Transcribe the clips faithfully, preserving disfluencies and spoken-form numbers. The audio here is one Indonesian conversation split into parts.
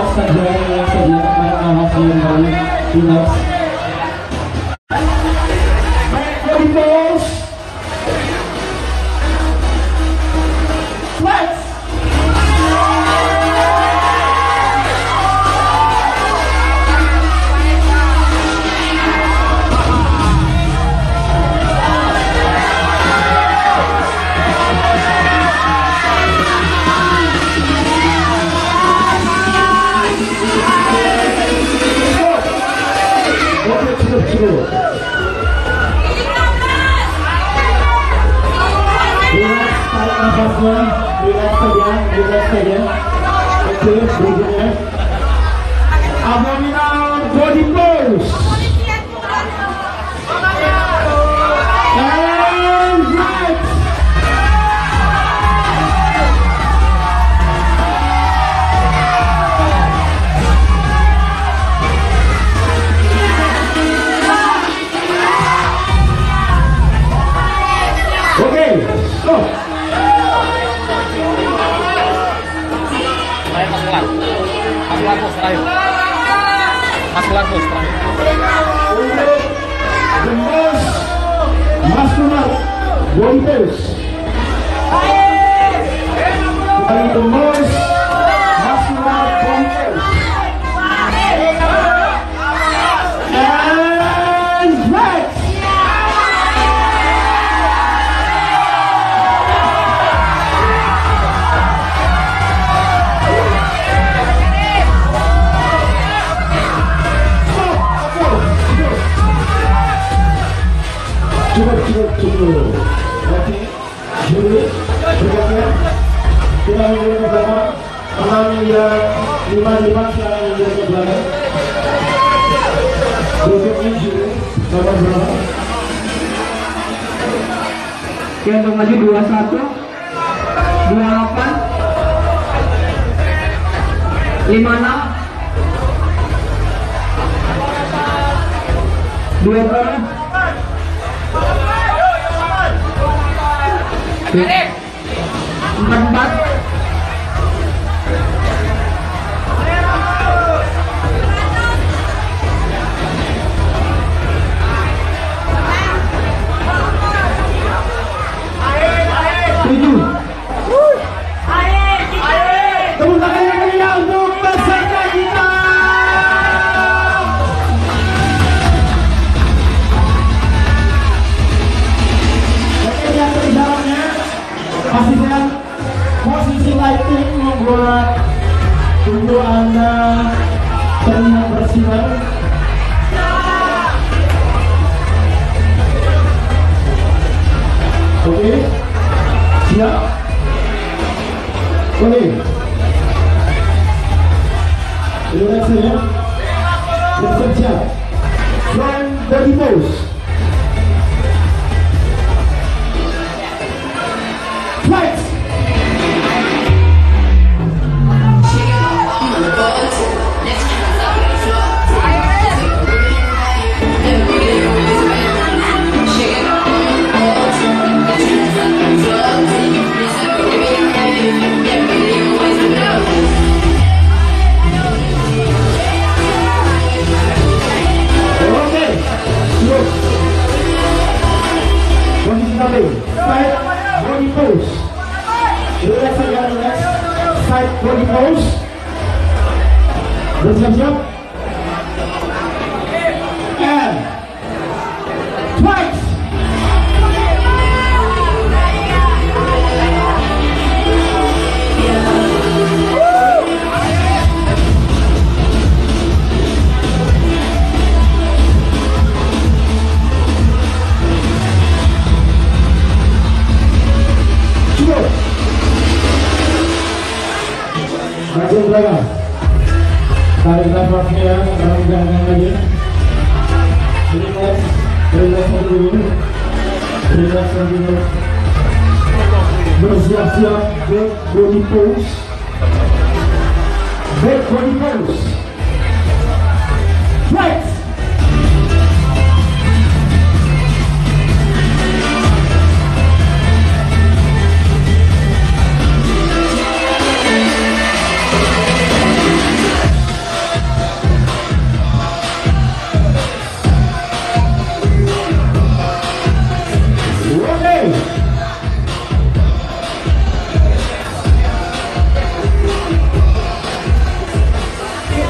saja, relax saja, karena hasil yang baru, relax. Back body pose. Flex. Relax, tarik nafasnya, relax saja, relax saja. Oke, berikutnya abdominal body pose. And right. Oke, stop. Masuk bos terakhir. Masuk bos terakhir. Untuk the most muscular body pose. Dari the most muscular body pose. And right. Cukup, cukup, cukup. Oke, juri bergantian. Kita mulai ke belakang. Enam yang lima lima sekarang yang ke belakang. Berikutnya juri nomor berapa? Oke, untuk maju dua satu, dua delapan, lima enam, dua puluh. Empat empat. Tujuh. Tepuk tangan yang meriah untuk peserta kita. Oke, yang di dalamnya pastikan posisi lighting membuat tubuh Anda terlihat bersinar. Oke, siap. Oke, relax saja. Bersiap. Front body pose. Flex. Side body pose. Relax saja, relax. Side body pose. Bersiap-siap. And twice. Maju belakang. Tarik nafasnya, renggangkan lagi. Relax, relax dulu. Relax dulu. Bersiap-siap back body pose. Back body pose. Flex.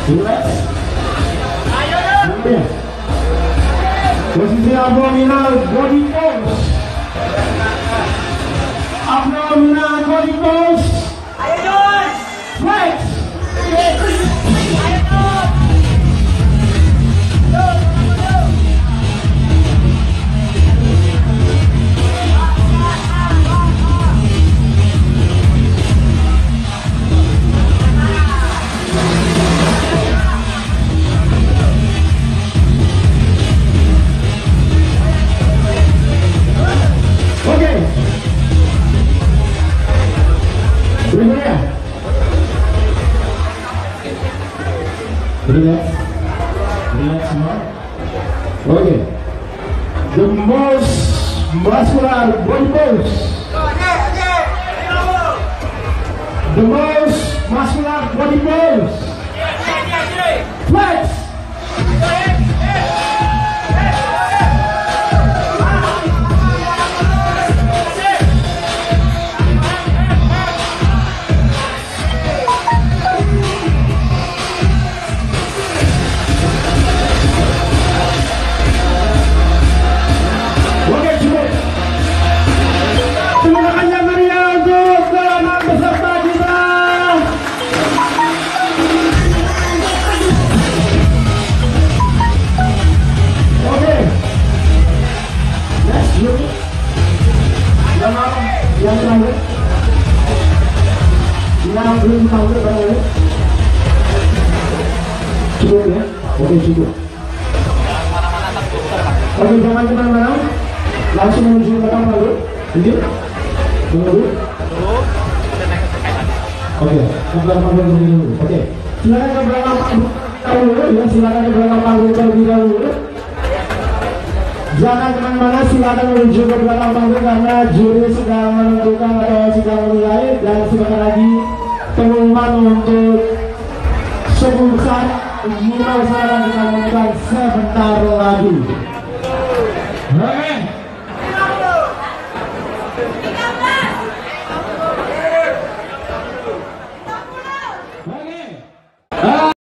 Relax. Ayo. Posisi abdominal body pose. Abdominal body pose. Ayo John. Flex. Ayo John. Oke. Berikutnya. Relax. Relax semua. Oke. The most muscular body pose. The most muscular body pose. Flex. Yang terakhir, yang belum tahu berapa? Cukup ya, oke cukup. Oke jangan kemana-mana, langsung menuju ke belakang dulu. Ini, tunggu. Oke, ke belakang dulu. Oke, silakan ke belakang dulu ya, silakan ke belakang panggung terlebih dahulu. Jangan kemana-mana, silakan menuju ke belakang panggung karena juri sedang menentukan atau sedang menilai, dan sebentar lagi pengumuman untuk sebesar lima besar akan kita umumkan sebentar lagi.